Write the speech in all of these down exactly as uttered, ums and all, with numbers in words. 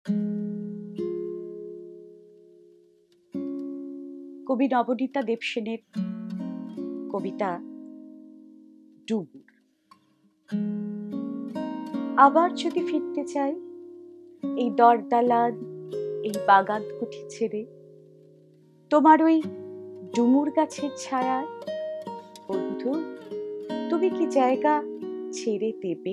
কবি নবনীতা দেবসেনের কবিতা ডুমুর। আবার যদি ফিরতে চাই এই দরদালান, এই বাগান কুঠি ছেড়ে, তোমার ওই ডুমুর গাছের ছায়ায়, বন্ধু তুমি কি জায়গা ছেড়ে দেবে?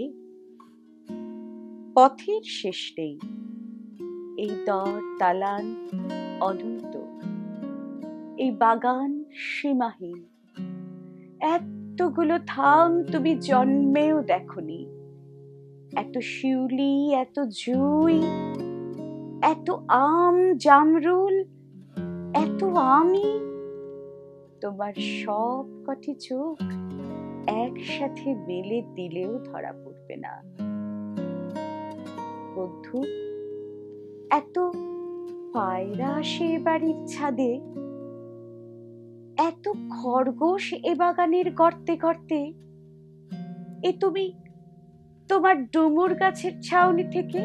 পথের শেষ নেই, এই দর দালান অনন্ত, এই বাগান সীমাহীন। এতগুলো থাম তুমি জন্মেও দেখনি, এত শিউলি, এত জুই, এত আম জামরুল, এত আমি। তোমার সব কটি চোখ একসাথে মেলে দিলেও ধরা পড়বে না। বন্ধু, এত পায়রা আসে এ বাড়ির ছাদে, এত খরগোশ এ বাগানের গর্তে গর্তে, এ তুমি তোমার ডুমুর গাছের ছাউনি থেকে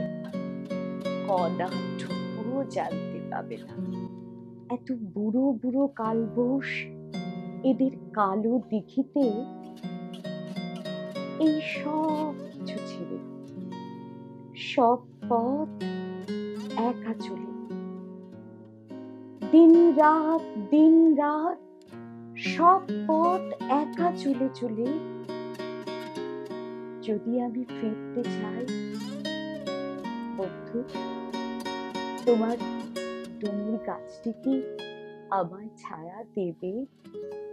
কদাটুকুও জানতে পাবে না। এত বুড়ো বুড়ো কালবোস এদের কালো দিঘিতে, এই সব কিছু ছেড়ে সব পথ একা চলে, দিন রাত দিন রাত সব পথ একা চলে চলে। যদি আমি ফিরতে চাই, বন্ধু তোমার ডুমুর গাছটি কি আমায় ছায়া দেবে?